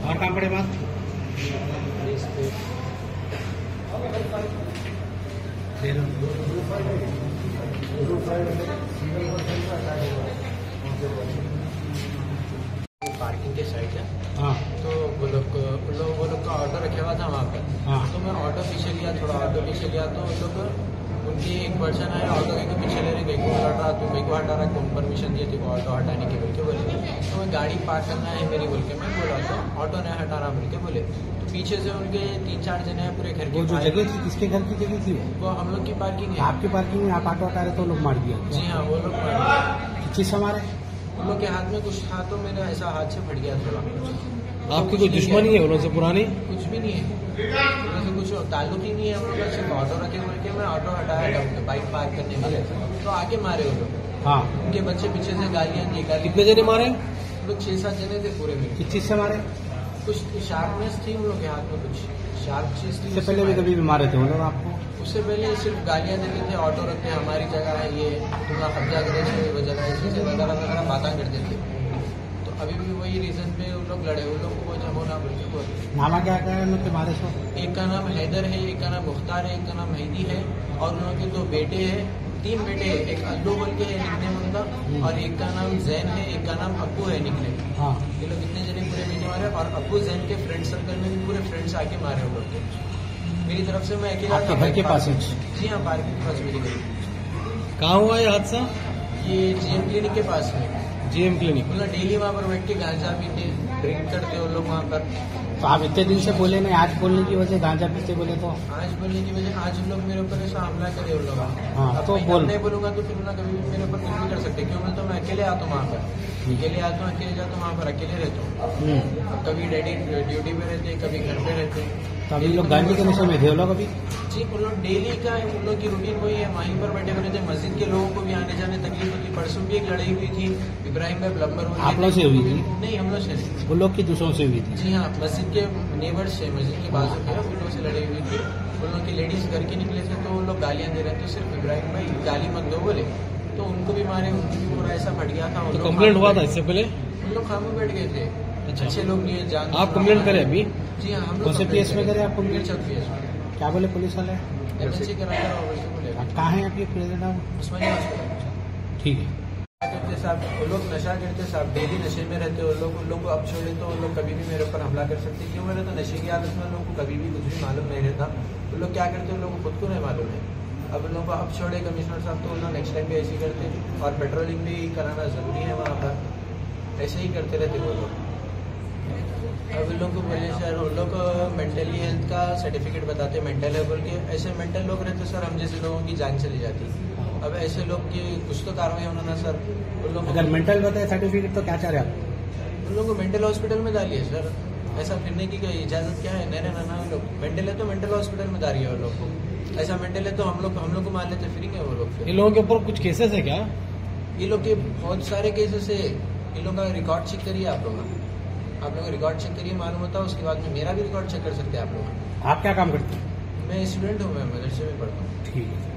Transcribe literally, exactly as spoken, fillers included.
और कहाँ पड़े बात पार्किंग के साइड है। हाँ तो वो लोग उन लोग वो लोग का ऑटो रखा हुआ था वहाँ पर। हाँ तो मैं ऑटो पीछे लिया, थोड़ा ऑटो पीछे लिया तो उन लोग उनकी एक पर्सन आया ऑटो के पीछे ले रहे गए को हटा रहा, तो मेरे को हटा रहा, कौन परमिशन दिए थे ऑटो हटाने के बोल के बोले। तो मैं गाड़ी पार्क करना है मेरी बोल के मैं बोला तो ऑटो नहीं हटा रहा बोल के बोले। तो पीछे से उनके तीन चार जने हैं पूरे घर के। वो जो जगह थी किसके घर की जगह थी वो वो हम लोग की पार्किंग है। आपकी पार्किंग में आप ऑटो हटा रहे तो लोग मार दिया? जी हाँ, वो लोग मार दिया। किस चीज से मारे? उन लोग के हाथ में कुछ था तो मेरा ऐसा हाथ से फट गया थोड़ा। आपकी कोई दुश्मनी है उनसे पुरानी? कुछ भी नहीं है, वैसे कुछ ताल्लुक ही नहीं है। हम लोग का सिर्फ ऑटो रखे बोल के मैं ऑटो हटाया था बाइक पार्क करने के लिए, तो आगे मारे वो लोग। हाँ उनके बच्चे पीछे से गालियां दी। कितने जने मारे? लोग छह सात जने थे पूरे में। किस चीज से मारे? कुछ शार्पनेस थी उन लोग के हाथ में, कुछ शार्प चीज थी। इससे पहले भी कभी भी मारे थे वो लोग आपको? उससे पहले सिर्फ गालियां देते थे, ऑटो रखते हमारी जगह है, ये तुम्हारा कब्जा करे वो जगह ऐसे से वगैरह वगैरह बातें करते थे। तो अभी भी वही रीजन पे वो लोग लड़े, वो लोग को जमोना बोल के बोल। नामा क्या क्या है उन लोग के मारे सो? एक का नाम हैदर है, एक का नाम मुख्तार है, एक का नाम हैदी है, और उन लोगों के दो बेटे हैं, तीन बेटे हैं। एक अल्लू बोल के है निकनेम उनका, और एक का नाम जैन है, एक का नाम अब्बू है निकनेम। हाँ ये लोग इतने जने पूरे मिलके मारे, और अब्बू जैन के फ्रेंड सर्कल में भी पूरे फ्रेंड्स आके मारे वो लोग। मेरी तरफ से मैं अकेला आपके घर के पास है? जी हाँ, पार्किंग के पास मेरी गली। कहाँ हुआ ये हादसा? ये जीएम क्लिनिक के पास में। GM clinic. मतलब डेली वहाँ पर बैठ के गांजा पीते ड्रिंक करते वो लोग वहाँ पर। तो आप इतने दिन से बोले नहीं, आज बोलने की वजह गांजा पीते बोले तो? आज बोलने की वजह आज उन लोग मेरे ऊपर ऐसा हमला करे उन लोग। हाँ, अब तो मैं बोल नहीं बोलूंगा तो फिर ना कभी भी मेरे ऊपर कुछ भी कर सकते। क्यों? मैं तो मैं अकेले आता हूँ वहाँ पर, अकेले आता हूँ, अकेले जाता हूँ वहाँ पर, अकेले रहता हूँ। अब कभी डैडी ड्यूटी पे रहते, कभी घर पे रहते। तो अभी लोग गांजे के नशे में थे लोग अभी? जी, उन लोग डेली का उन लोग की रूटीन वही है, वहीं पर बैठे हुए थे। मस्जिद के लोगों को भी आने जाने तकलीफ होती। परसों भी एक लड़ाई हुई थी इब्राहिम भाई प्लम्बर। आप लोग से हुई थी? नहीं, हम लोग से नहीं, वो लोग की दूसरों से हुई थी। जी हाँ, मस्जिद के नेबर्स से, मस्जिद के बाजू पे उन लोगों से लड़ाई हुई थी। उन लोग की लेडीज घर के निकले थे तो उन लोग गालियां दे रहे थे, सिर्फ इब्राहिम भाई गाली मत दो बोले, तो उनको भी मारे, उनको भी पूरा ऐसा फट गया था। तो कंप्लेंट हुआ था इससे पहले? उन लोग खामोश बैठ गए थे। अच्छा, अच्छे लोग नहीं जान। आप कंप्लेंट करें अभी? जी हाँ, हम कौन से पीएस में करे आप कंप्लेंट? पीएस में। क्या बोले पुलिस वाले? एमएनसी करा कर और वैसे बोले। कहाँ है आप ये प्रेजेंट आप? उस्मानिया हॉस्पिटल। ठीक है। करते साहब वो लोग नशा करते साहब, डेली नशे में रहते। वो लोग उन लोग को अब छोड़े तो वो लोग कभी भी मेरे ऊपर हमला कर सकते। क्यों? मेरे तो नशे की हालत में उन लोग को कभी भी कुछ भी मालूम नहीं रहता। वो लोग क्या करते उन लोग को खुद को नहीं मालूम है। अब उन लोगों को अब छोड़े कमिश्नर साहब तो उन लोग नेक्स्ट टाइम भी ऐसे ही करते, और पेट्रोलिंग भी कराना जरूरी है वहाँ पर, ऐसे ही करते रहते वो लोग। अब उन लोग को बोले सर उन लोग मेंटली हेल्थ का सर्टिफिकेट बताते, मेंटल है बोल के। ऐसे मेंटल लोग रहते सर, हम जैसे लोगों की जान चली जाती। अब ऐसे लोग की कुछ तो कार्रवाई होना ना सर। उन लोग अगर मेंटल बताए सर्टिफिकेट तो क्या चाह रहे आप? उन लोगों को मेंटल हॉस्पिटल में डालिए सर। ऐसा फिरने की कोई इजाजत क्या है? नहीं रहना ना। वो लोग मेंटल है तो मेंटल हॉस्पिटल में डालिए वो लोग को। ऐसा मेंटल है तो हम लोग हम लोग को मान लेते फ्री है वो लोग। इन लोगों के ऊपर कुछ केसेस है क्या? ये लोग के बहुत सारे केसेस है। इन लोगों का रिकॉर्ड चेक करिए आप लोग, आप लोग रिकॉर्ड चेक करिए, मालूम होता है। उसके बाद में मेरा भी रिकॉर्ड चेक कर सकते हैं आप लोग। आप क्या काम करते हैं? मैं स्टूडेंट हूँ, मैं मदरसे में पढ़ता हूँ। ठीक है।